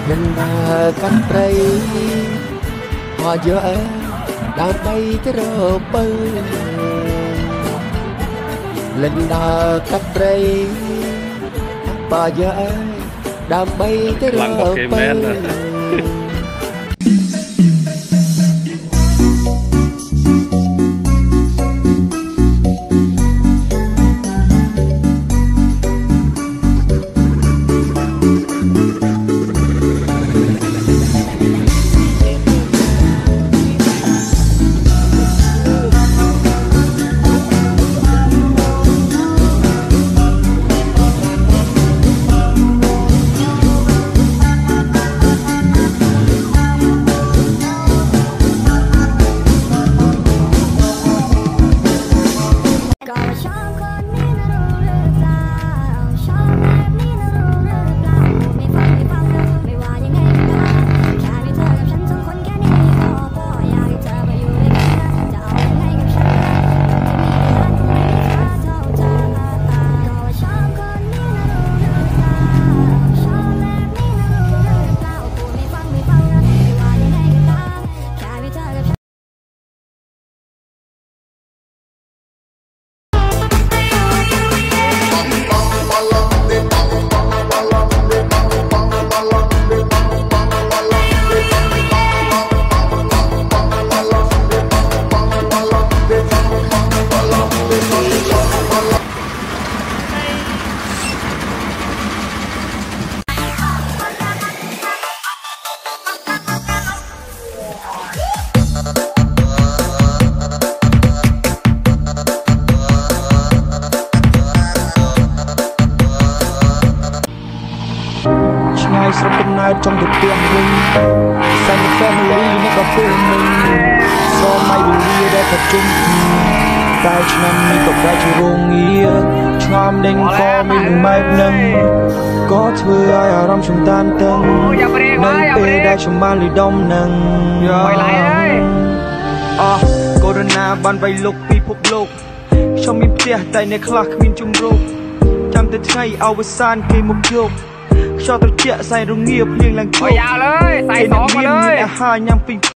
Linh đà cắt cây hoa dở đàn bay tới rờ bơ Linh đà cắt cây hoa dở đàn bay tới rờ bơสำหรับนายจงดุดเตียงมึงใส่แฟมิลี่นักกับพวกมึงซอไม่ดูดีได้กับจุ่มแต่ฉันมีกับใครจะรงเงียชามเด้งก็ไม่ลงไม่นั่งก็เธอไอ้อารมณ์ชมตานตึงนั่งเปได้ชมบ้านหรือดมนั่งโคโรนาบันไปลุกปีพบโลกชมมีเตี้ยแต่ในคลักมินจุ่มรูปจำแต่ไงเอาไว้ซานเกมุกโยกชอบตะเกียใส่รงเงียบเพียงแรงโชกยาวเลยใส่สองมาเลยอาหารยังปิง